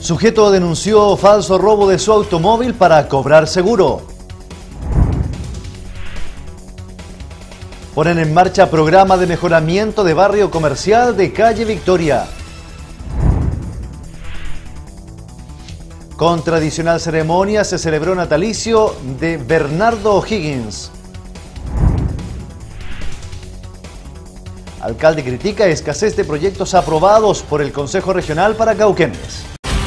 Sujeto denunció falso robo de su automóvil para cobrar seguro. Ponen en marcha programa de mejoramiento de barrio comercial de calle Victoria. Con tradicional ceremonia se celebró natalicio de Bernardo O'Higgins. Alcalde critica escasez de proyectos aprobados por el Consejo Regional para Cauquenes.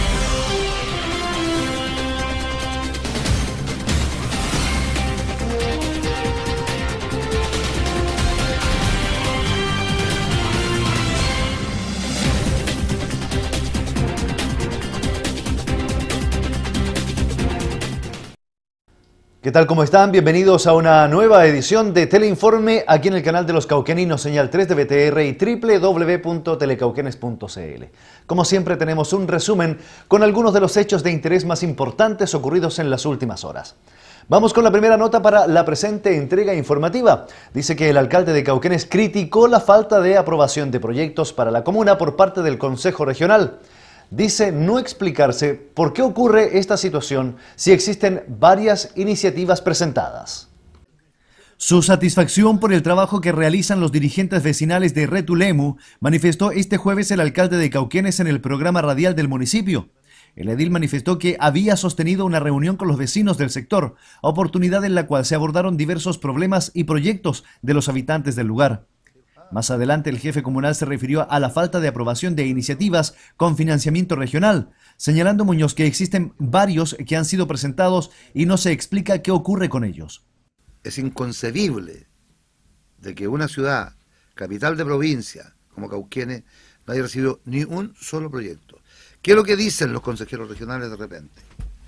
¿Qué tal? ¿Cómo están? Bienvenidos a una nueva edición de Teleinforme aquí en el canal de los Cauqueninos, señal 3 de BTR y www.telecauquenes.cl. Como siempre tenemos un resumen con algunos de los hechos de interés más importantes ocurridos en las últimas horas. Vamos con la primera nota para la presente entrega informativa. Dice que el alcalde de Cauquenes criticó la falta de aprobación de proyectos para la comuna por parte del Consejo Regional. Dice no explicarse por qué ocurre esta situación si existen varias iniciativas presentadas. Su satisfacción por el trabajo que realizan los dirigentes vecinales de Retulemu manifestó este jueves el alcalde de Cauquenes en el programa radial del municipio. El edil manifestó que había sostenido una reunión con los vecinos del sector, oportunidad en la cual se abordaron diversos problemas y proyectos de los habitantes del lugar. Más adelante el jefe comunal se refirió a la falta de aprobación de iniciativas con financiamiento regional, señalando Muñoz que existen varios que han sido presentados y no se explica qué ocurre con ellos. Es inconcebible de que una ciudad, capital de provincia, como Cauquenes, no haya recibido ni un solo proyecto. ¿Qué es lo que dicen los consejeros regionales de repente?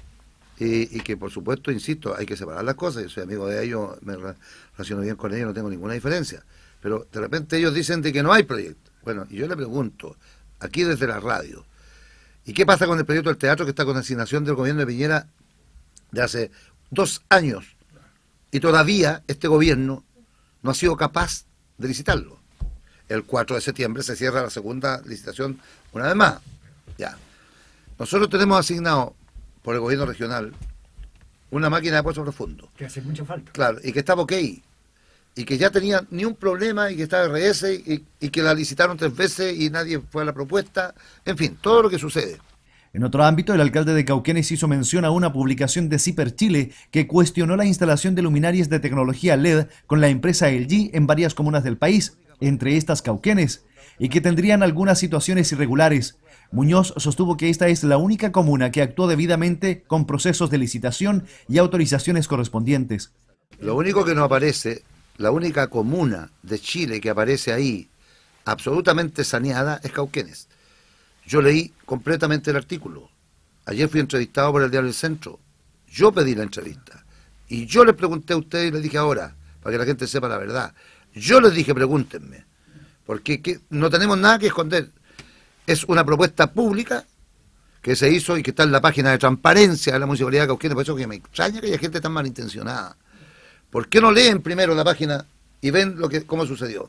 Y que por supuesto, insisto, hay que separar las cosas. Yo soy amigo de ellos, me relaciono bien con ellos, no tengo ninguna diferencia. Pero de repente ellos dicen de que no hay proyecto. Bueno, y yo le pregunto, aquí desde la radio, ¿y qué pasa con el proyecto del teatro que está con asignación del gobierno de Piñera de hace 2 años? Y todavía este gobierno no ha sido capaz de licitarlo. El 4 de septiembre se cierra la segunda licitación una vez más. Ya. Nosotros tenemos asignado por el gobierno regional una máquina de pozo profundo. Que hace mucha falta. Claro, y que estaba ok. Y que ya tenía ni un problema y que estaba RS y que la licitaron 3 veces y nadie fue a la propuesta. En fin, todo lo que sucede. En otro ámbito, el alcalde de Cauquenes hizo mención a una publicación de Ciper Chile que cuestionó la instalación de luminarias de tecnología LED con la empresa LG en varias comunas del país, entre estas Cauquenes, y que tendrían algunas situaciones irregulares. Muñoz sostuvo que esta es la única comuna que actuó debidamente con procesos de licitación y autorizaciones correspondientes. Lo único que no aparece, la única comuna de Chile que aparece ahí absolutamente saneada es Cauquenes. Yo leí completamente el artículo. Ayer fui entrevistado por el diario El Centro. Yo pedí la entrevista. Y yo les pregunté a ustedes y les dije ahora, para que la gente sepa la verdad. Yo les dije, pregúntenme. Porque no tenemos nada que esconder. Es una propuesta pública que se hizo y que está en la página de transparencia de la Municipalidad de Cauquenes. Por eso que me extraña que haya gente tan malintencionada. ¿Por qué no leen primero la página y ven cómo sucedió?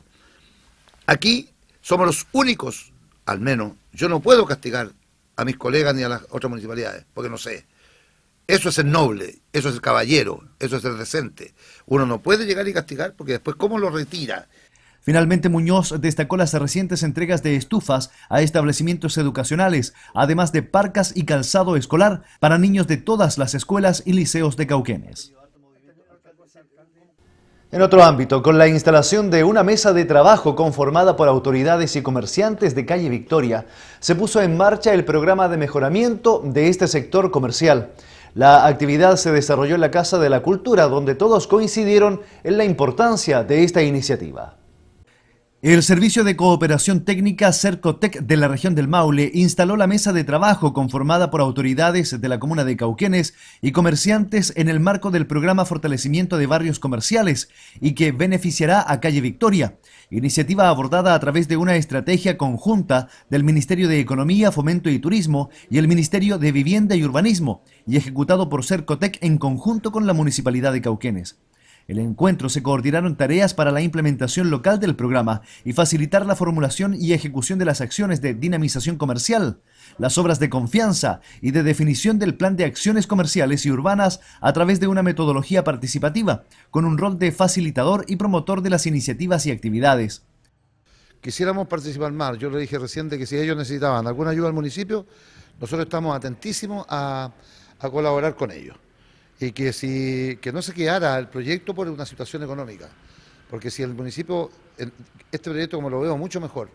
Aquí somos los únicos, al menos, yo no puedo castigar a mis colegas ni a las otras municipalidades, porque no sé. Eso es el noble, eso es el caballero, eso es el decente. Uno no puede llegar y castigar porque después, ¿cómo lo retira? Finalmente, Muñoz destacó las recientes entregas de estufas a establecimientos educacionales, además de parcas y calzado escolar para niños de todas las escuelas y liceos de Cauquenes. En otro ámbito, con la instalación de una mesa de trabajo conformada por autoridades y comerciantes de calle Victoria, se puso en marcha el programa de mejoramiento de este sector comercial. La actividad se desarrolló en la Casa de la Cultura, donde todos coincidieron en la importancia de esta iniciativa. El Servicio de Cooperación Técnica Cercotec de la región del Maule instaló la mesa de trabajo conformada por autoridades de la comuna de Cauquenes y comerciantes en el marco del programa Fortalecimiento de Barrios Comerciales y que beneficiará a calle Victoria, iniciativa abordada a través de una estrategia conjunta del Ministerio de Economía, Fomento y Turismo y el Ministerio de Vivienda y Urbanismo y ejecutado por Cercotec en conjunto con la Municipalidad de Cauquenes. el encuentro se coordinaron tareas para la implementación local del programa y facilitar la formulación y ejecución de las acciones de dinamización comercial, las obras de confianza y de definición del plan de acciones comerciales y urbanas a través de una metodología participativa, con un rol de facilitador y promotor de las iniciativas y actividades. Quisiéramos participar más. Yo le dije recién de que si ellos necesitaban alguna ayuda al municipio, nosotros estamos atentísimos a colaborar con ellos. Y que no se quedara el proyecto por una situación económica, porque si el municipio, este proyecto como lo veo mucho mejor,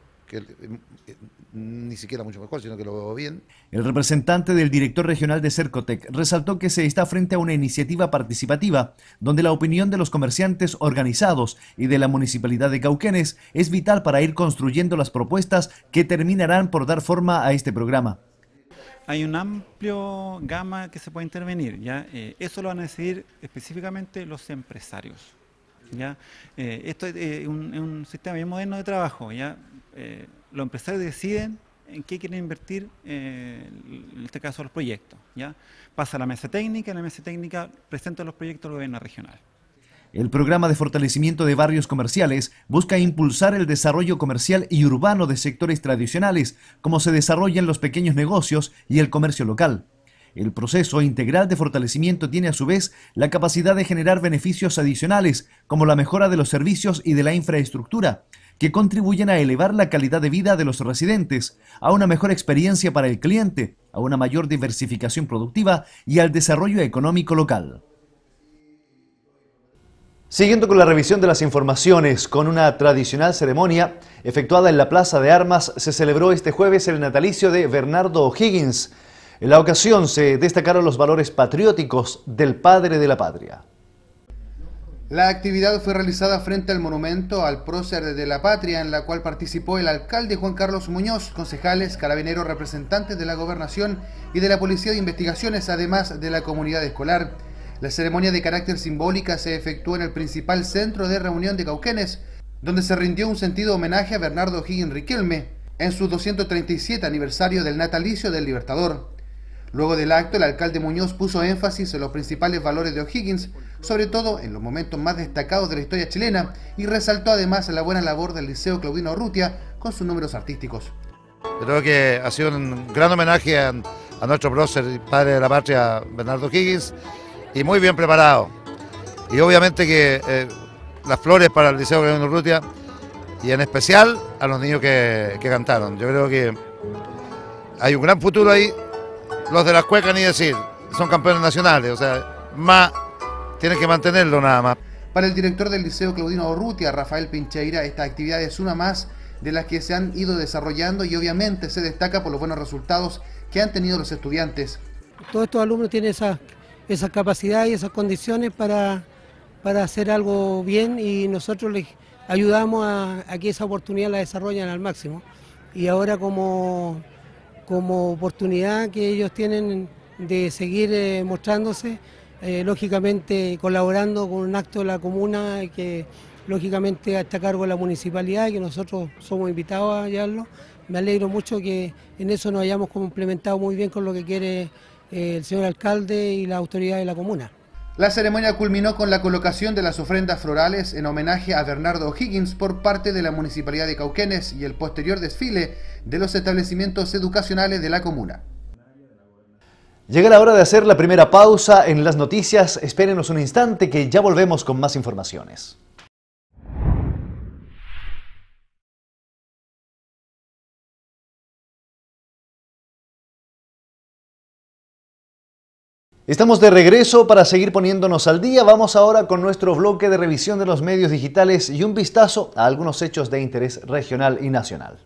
ni siquiera mucho mejor, sino que lo veo bien. El representante del director regional de Cercotec resaltó que se está frente a una iniciativa participativa, donde la opinión de los comerciantes organizados y de la Municipalidad de Cauquenes es vital para ir construyendo las propuestas que terminarán por dar forma a este programa. Hay un amplio gama que se puede intervenir, ¿ya? Eso lo van a decidir específicamente los empresarios, ¿ya? Esto es un sistema bien moderno de trabajo, ¿ya? Los empresarios deciden en qué quieren invertir, en este caso los proyectos, ¿ya? Pasa a la mesa técnica, y la mesa técnica presenta los proyectos al gobierno regional. El programa de fortalecimiento de barrios comerciales busca impulsar el desarrollo comercial y urbano de sectores tradicionales, como se desarrollan los pequeños negocios y el comercio local. El proceso integral de fortalecimiento tiene a su vez la capacidad de generar beneficios adicionales, como la mejora de los servicios y de la infraestructura, que contribuyen a elevar la calidad de vida de los residentes, a una mejor experiencia para el cliente, a una mayor diversificación productiva y al desarrollo económico local. Siguiendo con la revisión de las informaciones, con una tradicional ceremonia efectuada en la Plaza de Armas, se celebró este jueves el natalicio de Bernardo O'Higgins. En la ocasión se destacaron los valores patrióticos del padre de la patria. La actividad fue realizada frente al monumento al prócer de la patria, en la cual participó el alcalde Juan Carlos Muñoz, concejales, carabineros, representantes de la gobernación y de la Policía de Investigaciones, además de la comunidad escolar. La ceremonia de carácter simbólica se efectuó en el principal centro de reunión de Cauquenes, donde se rindió un sentido homenaje a Bernardo O'Higgins Riquelme en su 237 aniversario del natalicio del Libertador. Luego del acto, el alcalde Muñoz puso énfasis en los principales valores de O'Higgins, sobre todo en los momentos más destacados de la historia chilena, y resaltó además la buena labor del Liceo Claudino Urrutia con sus números artísticos. Creo que ha sido un gran homenaje a nuestro prócer y padre de la patria, Bernardo O'Higgins, y muy bien preparado. Y obviamente que las flores para el Liceo Claudino Urrutia, y en especial a los niños que cantaron. Yo creo que hay un gran futuro ahí. Los de las cuecas ni decir, son campeones nacionales, o sea, más tienen que mantenerlo nada más. Para el director del Liceo Claudino Urrutia, Rafael Pincheira, esta actividad es una más de las que se han ido desarrollando y obviamente se destaca por los buenos resultados que han tenido los estudiantes. Todos estos alumnos tienen esa capacidad y esas condiciones para hacer algo bien, y nosotros les ayudamos a que esa oportunidad la desarrollen al máximo. Y ahora como oportunidad que ellos tienen de seguir mostrándose, lógicamente colaborando con un acto de la comuna que lógicamente está a cargo de la municipalidad y que nosotros somos invitados a hallarlo. Me alegro mucho que en eso nos hayamos complementado muy bien con lo que quiere el señor alcalde y la autoridad de la comuna. La ceremonia culminó con la colocación de las ofrendas florales en homenaje a Bernardo O'Higgins por parte de la Municipalidad de Cauquenes y el posterior desfile de los establecimientos educacionales de la comuna. Llega la hora de hacer la primera pausa en las noticias. Espérenos un instante que ya volvemos con más informaciones. Estamos de regreso para seguir poniéndonos al día. Vamos ahora con nuestro bloque de revisión de los medios digitales y un vistazo a algunos hechos de interés regional y nacional.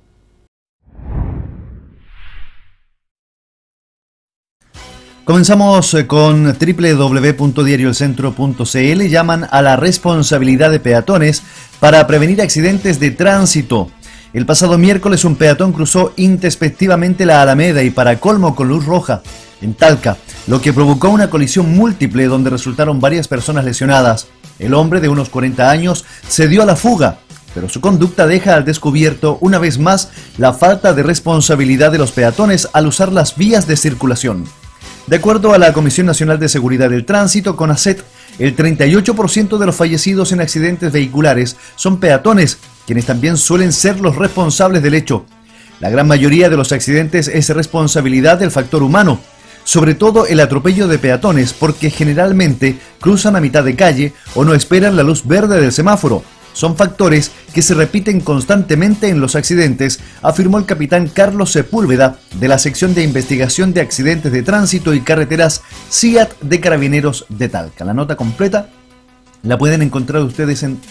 Comenzamos con www.diariolcentro.cl. Llaman a la responsabilidad de peatones para prevenir accidentes de tránsito. El pasado miércoles un peatón cruzó intempestivamente la Alameda y para colmo con luz roja en Talca, lo que provocó una colisión múltiple donde resultaron varias personas lesionadas. El hombre de unos 40 años se dio a la fuga, pero su conducta deja al descubierto una vez más la falta de responsabilidad de los peatones al usar las vías de circulación. De acuerdo a la Comisión Nacional de Seguridad del Tránsito, CONACET, El 38% de los fallecidos en accidentes vehiculares son peatones, quienes también suelen ser los responsables del hecho. La gran mayoría de los accidentes es responsabilidad del factor humano, sobre todo el atropello de peatones, porque generalmente cruzan a mitad de calle o no esperan la luz verde del semáforo. Son factores que se repiten constantemente en los accidentes, afirmó el capitán Carlos Sepúlveda de la sección de investigación de accidentes de tránsito y carreteras CIAT de Carabineros de Talca. La nota completa la pueden encontrar ustedes en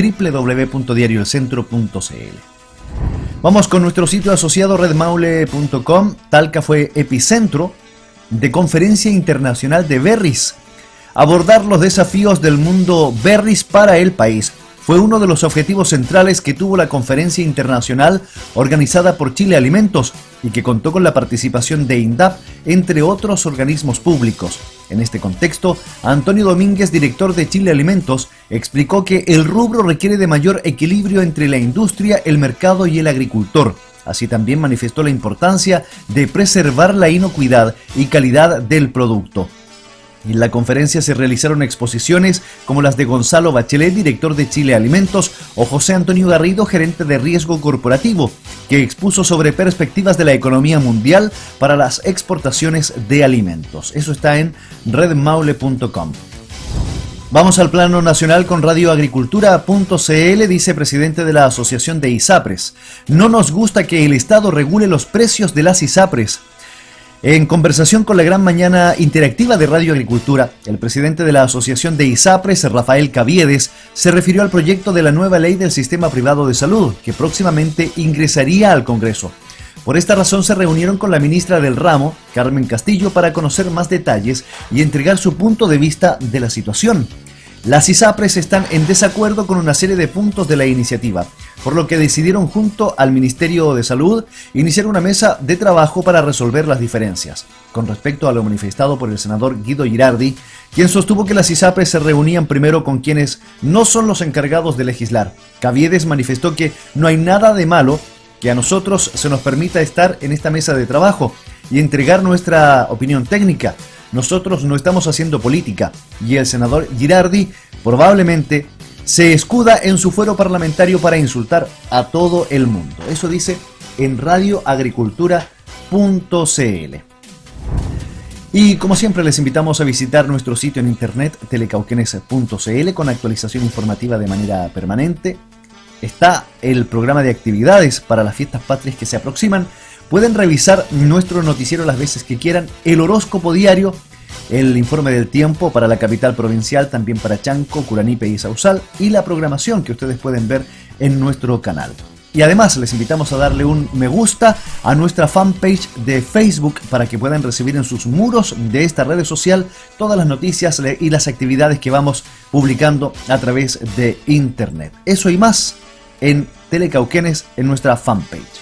www.diarioelcentro.cl. Vamos con nuestro sitio asociado redmaule.com. Talca fue epicentro de Conferencia Internacional de Berries. Abordar los desafíos del mundo berries para el país fue uno de los objetivos centrales que tuvo la conferencia internacional organizada por Chile Alimentos y que contó con la participación de INDAP, entre otros organismos públicos. En este contexto, Antonio Domínguez, director de Chile Alimentos, explicó que el rubro requiere de mayor equilibrio entre la industria, el mercado y el agricultor. Así también manifestó la importancia de preservar la inocuidad y calidad del producto. En la conferencia se realizaron exposiciones como las de Gonzalo Bachelet, director de Chile Alimentos, o José Antonio Garrido, gerente de riesgo corporativo, que expuso sobre perspectivas de la economía mundial para las exportaciones de alimentos. Eso está en redmaule.com. Vamos al plano nacional con radioagricultura.cl, dice presidente de la Asociación de ISAPRES. No nos gusta que el Estado regule los precios de las ISAPRES. En conversación con la Gran Mañana Interactiva de Radio Agricultura, el presidente de la Asociación de ISAPRES, Rafael Caviedes, se refirió al proyecto de la nueva ley del sistema privado de salud, que próximamente ingresaría al Congreso. Por esta razón se reunieron con la ministra del ramo, Carmen Castillo, para conocer más detalles y entregar su punto de vista de la situación. Las ISAPRES están en desacuerdo con una serie de puntos de la iniciativa, por lo que decidieron junto al Ministerio de Salud iniciar una mesa de trabajo para resolver las diferencias. Con respecto a lo manifestado por el senador Guido Girardi, quien sostuvo que las ISAPRES se reunían primero con quienes no son los encargados de legislar, Caviedes manifestó que no hay nada de malo que a nosotros se nos permita estar en esta mesa de trabajo y entregar nuestra opinión técnica. Nosotros no estamos haciendo política, y el senador Girardi probablemente se escuda en su fuero parlamentario para insultar a todo el mundo. Eso dice en radioagricultura.cl. Y como siempre les invitamos a visitar nuestro sitio en internet telecauquenes.cl con actualización informativa de manera permanente. Está el programa de actividades para las fiestas patrias que se aproximan. Pueden revisar nuestro noticiero las veces que quieran, el horóscopo diario, el informe del tiempo para la capital provincial, también para Chanco, Curanipe y Sausal, y la programación que ustedes pueden ver en nuestro canal. Y además les invitamos a darle un me gusta a nuestra fanpage de Facebook para que puedan recibir en sus muros de esta red social todas las noticias y las actividades que vamos publicando a través de internet. Eso y más en Telecauquenes en nuestra fanpage.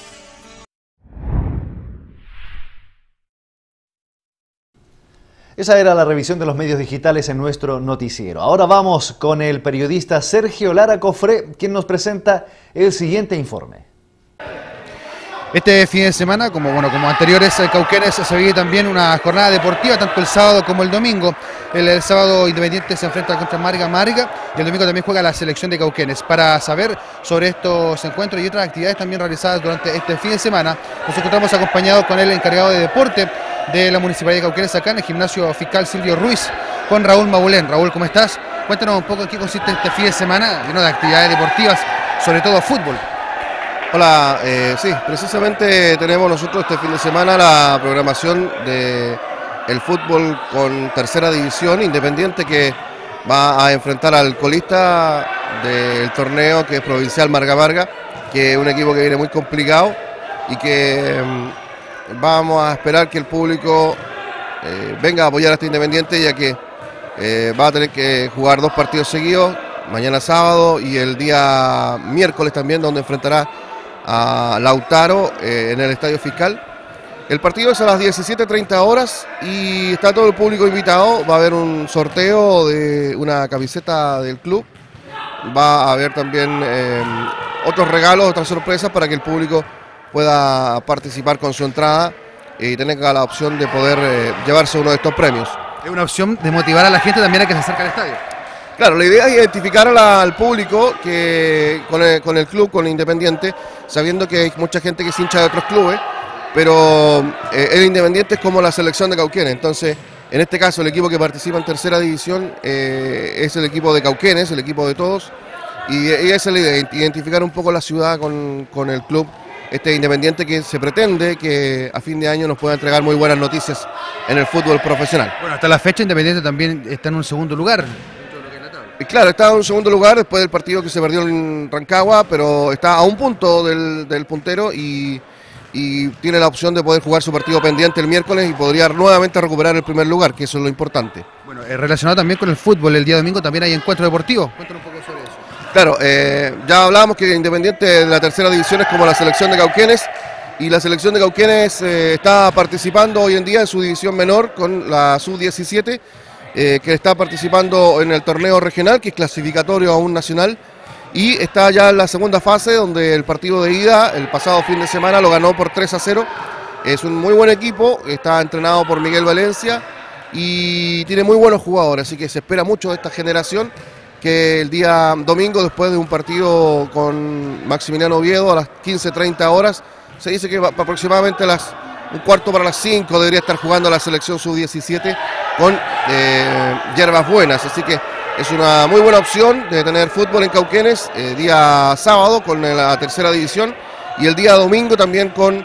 Esa era la revisión de los medios digitales en nuestro noticiero. Ahora vamos con el periodista Sergio Lara Cofré, quien nos presenta el siguiente informe. Este fin de semana, como anteriores Cauquenes, se vive también una jornada deportiva, tanto el sábado como el domingo. El sábado Independiente se enfrenta contra Marga y el domingo también juega la selección de Cauquenes. Para saber sobre estos encuentros y otras actividades también realizadas durante este fin de semana, nos encontramos acompañados con el encargado de deporte de la Municipalidad de Cauquenes, acá en el gimnasio fiscal Silvio Ruiz, con Raúl Mabulén. Raúl, ¿cómo estás? Cuéntanos un poco en qué consiste este fin de semana lleno de actividades deportivas, sobre todo fútbol. Hola, sí, precisamente tenemos nosotros este fin de semana la programación de el fútbol con tercera división, Independiente, que va a enfrentar al colista del torneo, que es Provincial Marga, que es un equipo que viene muy complicado y que vamos a esperar que el público venga a apoyar a este Independiente, ya que va a tener que jugar 2 partidos seguidos, mañana sábado y el día miércoles también, donde enfrentará a Lautaro en el Estadio Fiscal. El partido es a las 17:30 horas y está todo el público invitado. Va a haber un sorteo de una camiseta del club. Va a haber también otros regalos, otras sorpresas para que el público pueda participar con su entrada y tenga la opción de poder llevarse uno de estos premios. Es una opción de motivar a la gente también a que se acerque al estadio. Claro, la idea es identificar al público que con el club, con el Independiente, sabiendo que hay mucha gente que es hincha de otros clubes, pero el Independiente es como la selección de Cauquenes. Entonces, en este caso, el equipo que participa en tercera división es el equipo de Cauquenes, el equipo de todos, y esa es la idea, identificar un poco la ciudad con el club Independiente, que se pretende que a fin de año nos pueda entregar muy buenas noticias en el fútbol profesional. Bueno, hasta la fecha Independiente también está en un segundo lugar. Y claro, está en un segundo lugar después del partido que se perdió en Rancagua, pero está a un punto del puntero y tiene la opción de poder jugar su partido pendiente el miércoles y podría nuevamente recuperar el primer lugar, que eso es lo importante. Bueno, relacionado también con el fútbol, el día domingo también hay encuentro deportivo. Cuéntanos un poco sobre eso. Claro, ya hablábamos que Independiente de la tercera división es como la selección de Cauquenes, y la selección de Cauquenes está participando hoy en día en su división menor con la sub-17, que está participando en el torneo regional, que es clasificatorio a un nacional, y está ya en la segunda fase, donde el partido de ida el pasado fin de semana lo ganó por 3-0. Es un muy buen equipo, está entrenado por Miguel Valencia y tiene muy buenos jugadores, así que se espera mucho de esta generación, que el día domingo, después de un partido con Maximiliano Oviedo a las 15:30 horas, se dice que aproximadamente un cuarto para las 5 debería estar jugando la selección sub-17 con Yerbas Buenas, así que es una muy buena opción de tener fútbol en Cauquenes, día sábado con la tercera división y el día domingo también con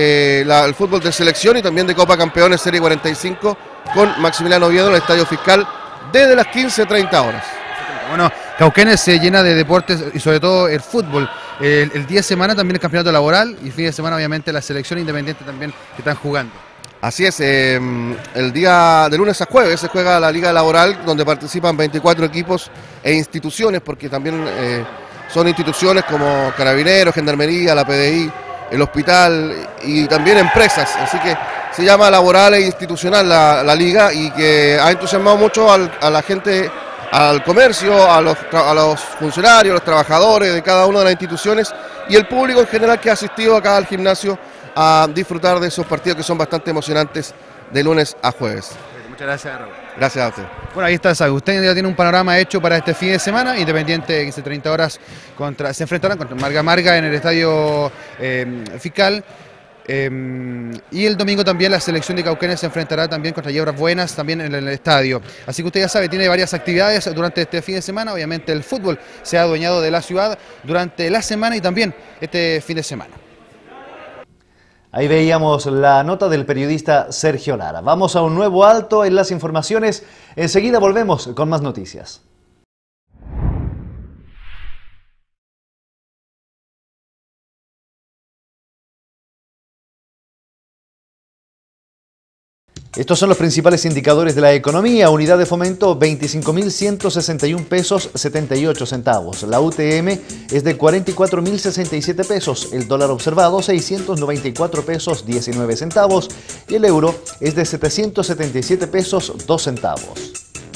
el fútbol de selección y también de Copa Campeones Serie 45 con Maximiliano Oviedo en el Estadio Fiscal desde las 15:30 horas. Bueno, Cauquenes se llena de deportes y sobre todo el fútbol. El día de semana también el campeonato laboral y fin de semana obviamente la selección Independiente también que están jugando. Así es, el día de lunes a jueves se juega la Liga Laboral, donde participan 24 equipos e instituciones, porque también son instituciones como Carabineros, Gendarmería, la PDI, el hospital y también empresas, así que se llama laboral e institucional la liga, y que ha entusiasmado mucho a la gente, al comercio, a los funcionarios, a los trabajadores de cada una de las instituciones y el público en general que ha asistido acá al gimnasio a disfrutar de esos partidos que son bastante emocionantes de lunes a jueves. Muchas gracias, Raúl. Gracias a usted. Bueno, ahí está, sabe, usted ya tiene un panorama hecho para este fin de semana. Independiente 15:30 horas se enfrentarán contra Marga Marga en el Estadio Fiscal. Y el domingo también la selección de Cauquenes se enfrentará también contra Yerbas Buenas también en el estadio. Así que usted ya sabe, tiene varias actividades durante este fin de semana. Obviamente el fútbol se ha adueñado de la ciudad durante la semana y también este fin de semana. Ahí veíamos la nota del periodista Sergio Lara. Vamos a un nuevo alto en las informaciones. Enseguida volvemos con más noticias. Estos son los principales indicadores de la economía. Unidad de fomento 25.161 pesos 78 centavos. La UTM es de 44.067 pesos. El dólar observado 694 pesos 19 centavos. Y el euro es de 777 pesos 2 centavos.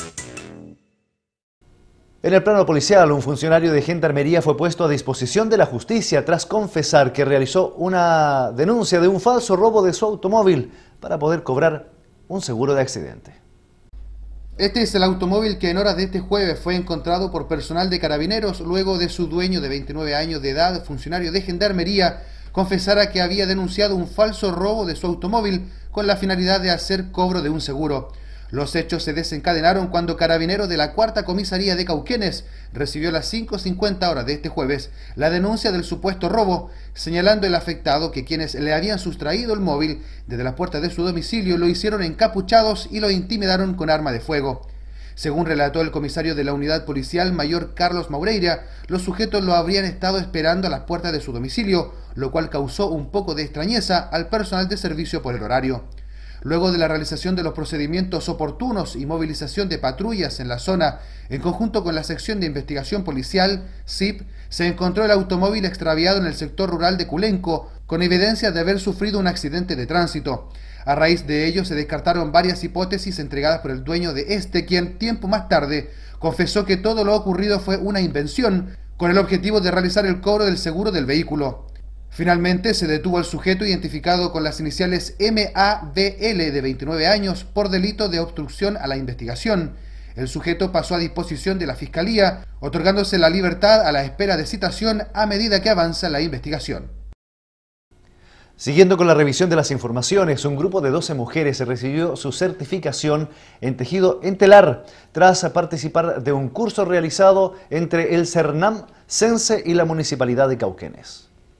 En el plano policial, un funcionario de Gendarmería fue puesto a disposición de la justicia tras confesar que realizó una denuncia de un falso robo de su automóvil para poder cobrar un seguro de accidente. Este es el automóvil que en horas de este jueves fue encontrado por personal de Carabineros luego de su dueño de 29 años de edad, funcionario de Gendarmería, confesara que había denunciado un falso robo de su automóvil con la finalidad de hacer cobro de un seguro. Los hechos se desencadenaron cuando Carabineros de la Cuarta Comisaría de Cauquenes recibió a las 5:50 horas de este jueves la denuncia del supuesto robo, señalando el afectado que quienes le habían sustraído el móvil desde la puerta de su domicilio lo hicieron encapuchados y lo intimidaron con arma de fuego. Según relató el comisario de la unidad policial mayor Carlos Maureira, los sujetos lo habrían estado esperando a las puertas de su domicilio, lo cual causó un poco de extrañeza al personal de servicio por el horario. Luego de la realización de los procedimientos oportunos y movilización de patrullas en la zona, en conjunto con la sección de investigación policial, SIP, se encontró el automóvil extraviado en el sector rural de Culenco, con evidencia de haber sufrido un accidente de tránsito. A raíz de ello se descartaron varias hipótesis entregadas por el dueño de quien tiempo más tarde confesó que todo lo ocurrido fue una invención, con el objetivo de realizar el cobro del seguro del vehículo. Finalmente se detuvo al sujeto identificado con las iniciales MABL de 29 años por delito de obstrucción a la investigación. El sujeto pasó a disposición de la Fiscalía, otorgándose la libertad a la espera de citación a medida que avanza la investigación. Siguiendo con la revisión de las informaciones, un grupo de 12 mujeres recibió su certificación en tejido en telar tras participar de un curso realizado entre el CERNAM, Sense y la Municipalidad de Cauquenes.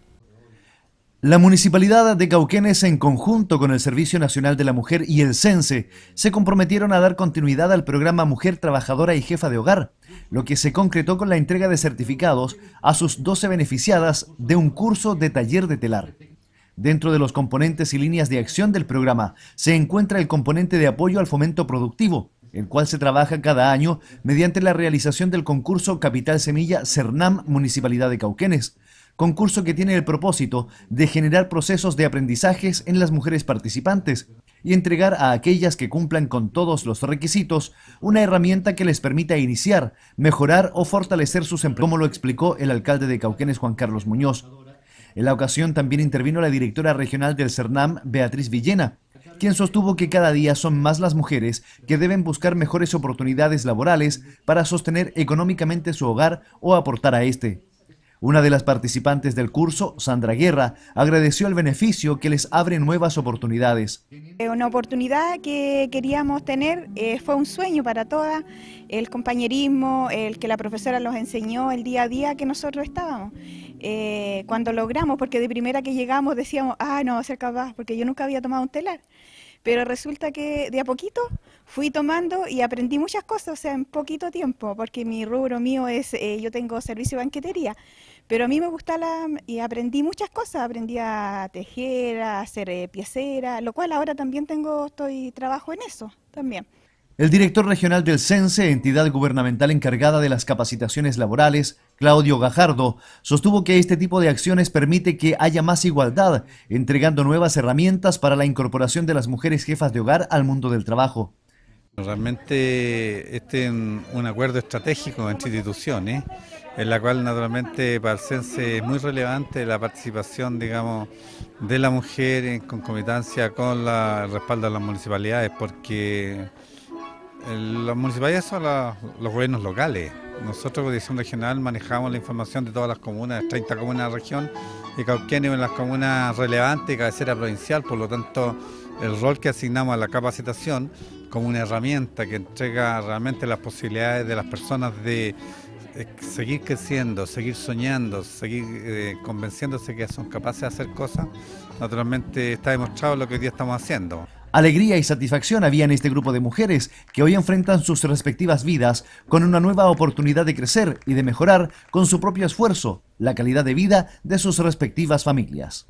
La Municipalidad de Cauquenes, en conjunto con el Servicio Nacional de la Mujer y el Sense, se comprometieron a dar continuidad al programa Mujer Trabajadora y Jefa de Hogar, lo que se concretó con la entrega de certificados a sus 12 beneficiadas de un curso de taller de telar. Dentro de los componentes y líneas de acción del programa se encuentra el componente de apoyo al fomento productivo, el cual se trabaja cada año mediante la realización del concurso Capital Semilla CERNAM Municipalidad de Cauquenes, concurso que tiene el propósito de generar procesos de aprendizajes en las mujeres participantes y entregar a aquellas que cumplan con todos los requisitos una herramienta que les permita iniciar, mejorar o fortalecer sus empleos, como lo explicó el alcalde de Cauquenes, Juan Carlos Muñoz. En la ocasión también intervino la directora regional del CERNAM, Beatriz Villena, quien sostuvo que cada día son más las mujeres que deben buscar mejores oportunidades laborales para sostener económicamente su hogar o aportar a este. Una de las participantes del curso, Sandra Guerra, agradeció el beneficio que les abre nuevas oportunidades. Una oportunidad que queríamos tener, fue un sueño para todas, el compañerismo, el que la profesora nos enseñó el día a día que nosotros estábamos. Cuando logramos, porque de primera que llegamos decíamos, no va a ser capaz, porque yo nunca había tomado un telar. Pero resulta que de a poquito fui tomando y aprendí muchas cosas, o sea, en poquito tiempo, porque mi rubro mío es, yo tengo servicio de banquetería, pero a mí me gusta y aprendí muchas cosas, aprendí a tejer, a hacer piecera, lo cual ahora también trabajo en eso también. El director regional del Sense, entidad gubernamental encargada de las capacitaciones laborales, Claudio Gajardo, sostuvo que este tipo de acciones permite que haya más igualdad, entregando nuevas herramientas para la incorporación de las mujeres jefas de hogar al mundo del trabajo. Realmente este es un acuerdo estratégico entre instituciones, en la cual naturalmente para el Sense es muy relevante la participación, digamos, de la mujer en concomitancia con el respaldo de las municipalidades, porque las municipalidades son los gobiernos locales. Nosotros, como Dirección Regional, manejamos la información de todas las comunas, 30 comunas de la región, y Cauquenes en las comunas relevantes y cabecera provincial. Por lo tanto, el rol que asignamos a la capacitación como una herramienta que entrega realmente las posibilidades de las personas de seguir creciendo, seguir soñando, seguir convenciéndose que son capaces de hacer cosas, naturalmente está demostrado lo que hoy día estamos haciendo. Alegría y satisfacción había en este grupo de mujeres que hoy enfrentan sus respectivas vidas con una nueva oportunidad de crecer y de mejorar con su propio esfuerzo la calidad de vida de sus respectivas familias.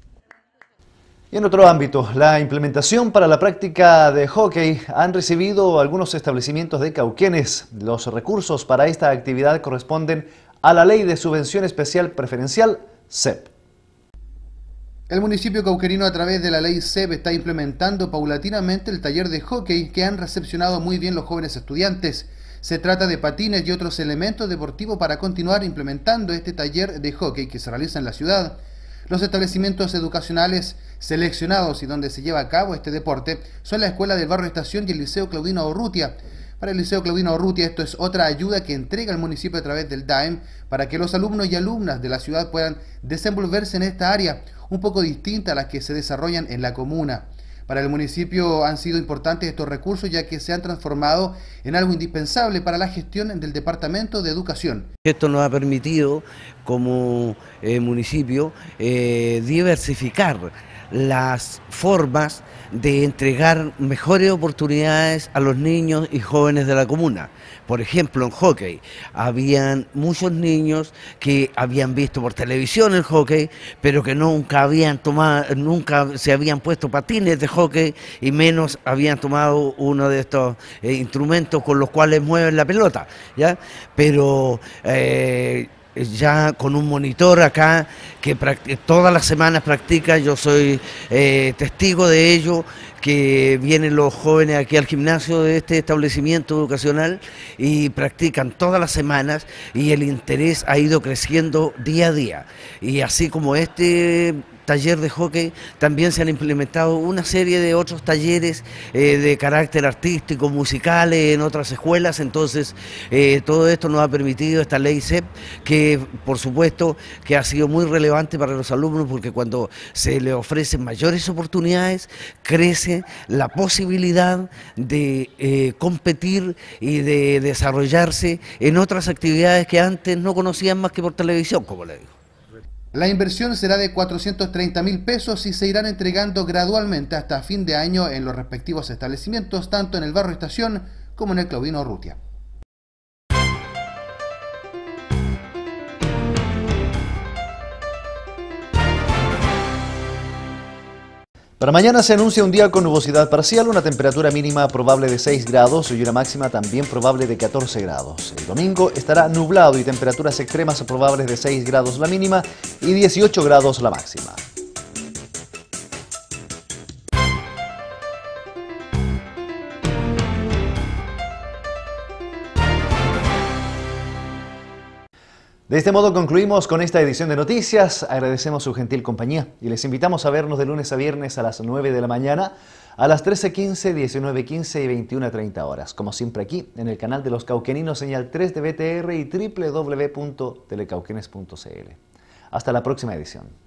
Y en otro ámbito, la implementación para la práctica de hockey han recibido algunos establecimientos de Cauquenes. Los recursos para esta actividad corresponden a la Ley de Subvención Especial Preferencial, SEP. El municipio cauquenino, a través de la ley SEP, está implementando paulatinamente el taller de hockey que han recepcionado muy bien los jóvenes estudiantes. Se trata de patines y otros elementos deportivos para continuar implementando este taller de hockey que se realiza en la ciudad. Los establecimientos educacionales seleccionados y donde se lleva a cabo este deporte son la Escuela del Barrio Estación y el Liceo Claudino Urrutia. Para el Liceo Claudino Urrutia, esto es otra ayuda que entrega el municipio a través del DAEM para que los alumnos y alumnas de la ciudad puedan desenvolverse en esta área, un poco distinta a las que se desarrollan en la comuna. Para el municipio han sido importantes estos recursos, ya que se han transformado en algo indispensable para la gestión del Departamento de Educación. Esto nos ha permitido, como municipio, diversificar las formas de entregar mejores oportunidades a los niños y jóvenes de la comuna. Por ejemplo, en hockey, habían muchos niños que habían visto por televisión el hockey, pero que nunca se habían puesto patines de hockey y menos habían tomado uno de estos instrumentos con los cuales mueven la pelota, ¿ya? Pero ya con un monitor acá que todas las semanas practica, yo soy testigo de ello, que vienen los jóvenes aquí al gimnasio de este establecimiento educacional y practican todas las semanas, y el interés ha ido creciendo día a día. Y así como este taller de hockey, también se han implementado una serie de otros talleres de carácter artístico, musicales en otras escuelas. Entonces todo esto nos ha permitido esta ley CEP, que por supuesto que ha sido muy relevante para los alumnos, porque cuando se les ofrecen mayores oportunidades, crece la posibilidad de competir y de desarrollarse en otras actividades que antes no conocían más que por televisión, como le digo. La inversión será de 430.000 pesos y se irán entregando gradualmente hasta fin de año en los respectivos establecimientos, tanto en el barrio Estación como en el Claudino Urrutia. Para mañana se anuncia un día con nubosidad parcial, una temperatura mínima probable de 6 grados y una máxima también probable de 14 grados. El domingo estará nublado y temperaturas extremas probables de 6 grados la mínima y 18 grados la máxima. De este modo concluimos con esta edición de noticias. Agradecemos su gentil compañía y les invitamos a vernos de lunes a viernes a las 9 de la mañana, a las 13:15, 19:15 y 21:30 horas. Como siempre aquí en el canal de los Cauqueninos, señal 3 de BTR y www.telecauquenes.cl. Hasta la próxima edición.